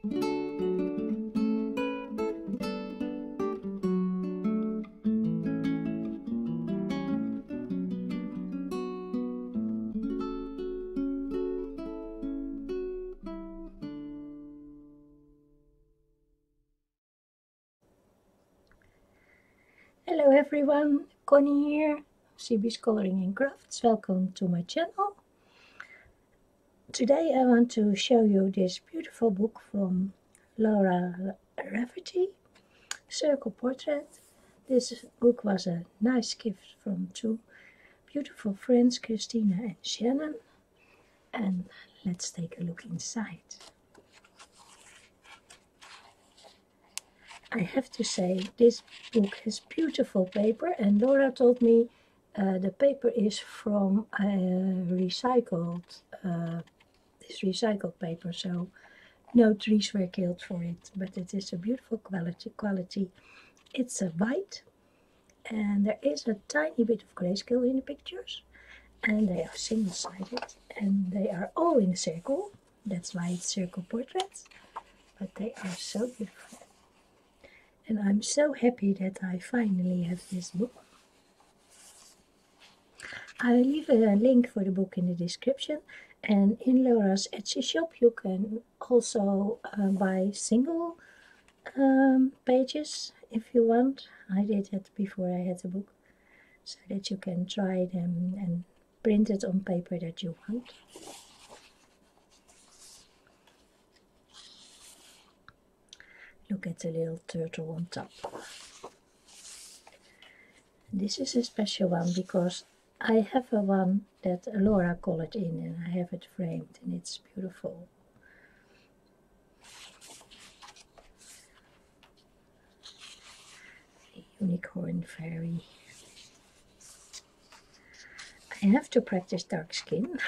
Hello everyone, Connie here, CB's Coloring and Crafts. Welcome to my channel. Today I want to show you this beautiful book from Laura Rafferty, Circle Portrait. This book was a nice gift from two beautiful friends, Christina and Shannon. And let's take a look inside. I have to say, this book has beautiful paper, and Laura told me the paper is from recycled paper, so no trees were killed for it, but it is a beautiful quality. It's a white, and there is a tiny bit of grayscale in the pictures, and they are single-sided, and they are all in a circle. That's why it's circle portraits, but they are so beautiful. And I'm so happy that I finally have this book. I'll leave a link for the book in the description, and in Laura's Etsy shop you can also buy single pages if you want. I did that before I had the book, so that you can try them and print it on paper that you want. Look at the little turtle on top. This is a special one because I have a one that Laura colored in, and I have it framed, and it's beautiful. A unicorn fairy. I have to practice dark skin.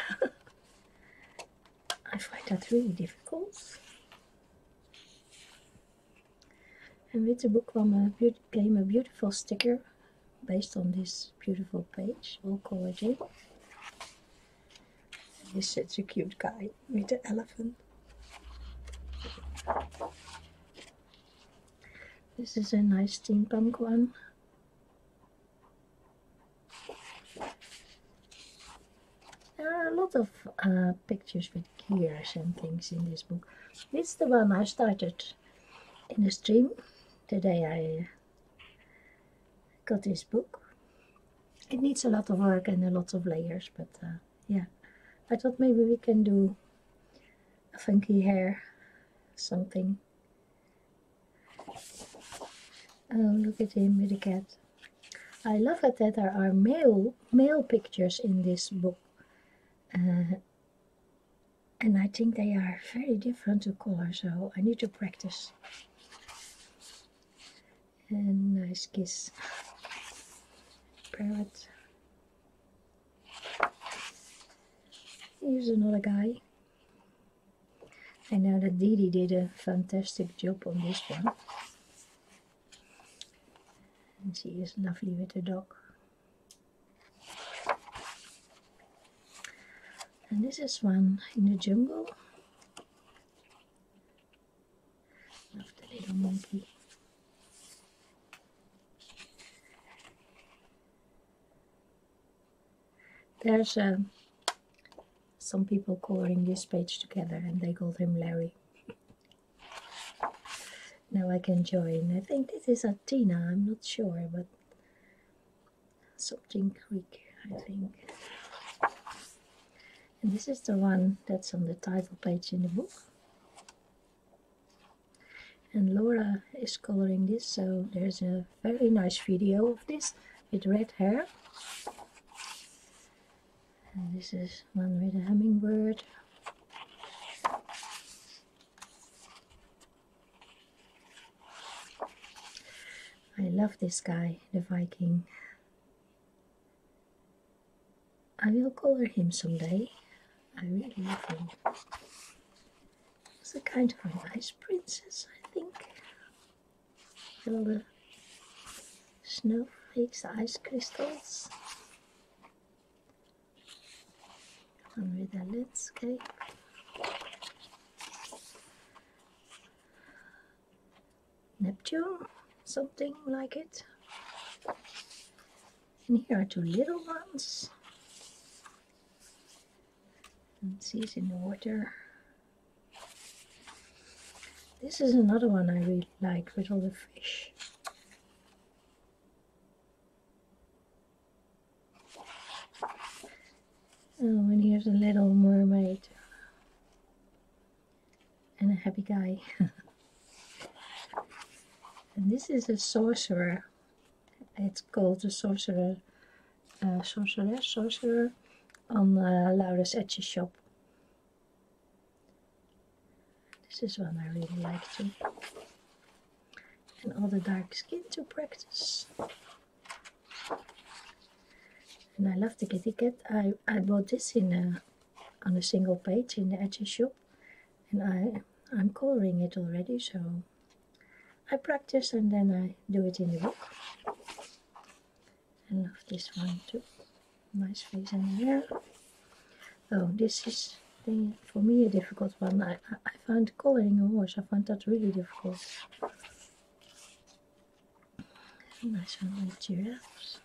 I find that really difficult. And with the book came a beautiful sticker based on this beautiful page, all colored in. He's such a cute guy with the elephant. This is a nice steampunk one. There are a lot of pictures with gears and things in this book. It's the one I started in the stream the day I got this book. It needs a lot of work and a lot of layers, but yeah, I thought maybe we can do a funky hair, something. Oh, look at him with the cat. I love it that there are male pictures in this book, and I think they are very different to color, so I need to practice. And nice kiss. Parrot. Here's another guy. I know that Dee Dee did a fantastic job on this one. And she is lovely with the dog. And this is one in the jungle. Love the little monkey. There's some people coloring this page together, and they called him Larry. Now I can join. I think this is Athena, I'm not sure, but something Greek, I think. And this is the one that's on the title page in the book. And Laura is coloring this, so there's a very nice video of this with red hair. And this is one with a hummingbird. I love this guy, the Viking. I will color him someday. I really love him. He's a kind of a nice princess, I think. With all the snowflakes, the ice crystals. One with a landscape. Neptune, something like it. And here are two little ones. And she's in the water. This is another one I really like with all the fish. Oh, and here's a little mermaid. And a happy guy. And this is a sorcerer. It's called the sorcerer on Laura's Etsy shop. This is one I really like too. And all the dark skin to practice. And I love the kitty cat. I bought this on a single page in the Etsy shop. And I'm coloring it already, so I practice and then I do it in the book. I love this one too. Nice face in the hair. Oh, this is for me a difficult one. I found coloring a horse. I found that really difficult. Nice one with giraffes.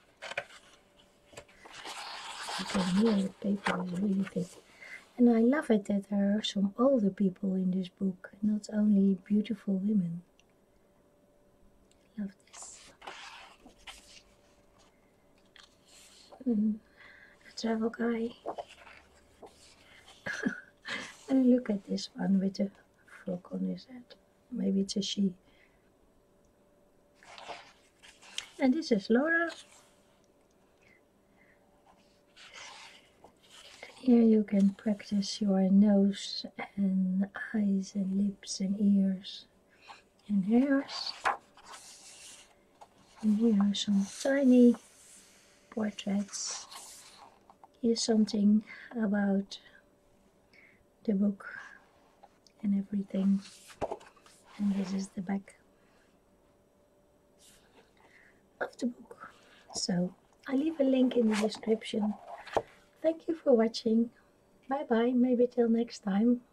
You can hear the paper is really thick. And I love it that there are some older people in this book, not only beautiful women. I love this. A travel guy. And look at this one with a frog on his head. Maybe it's a she. And this is Laura. Here you can practice your nose and eyes and lips and ears and hairs. And here are some tiny portraits. Here's something about the book and everything. And this is the back of the book. So I leave a link in the description. Thank you for watching. Bye bye, maybe till next time.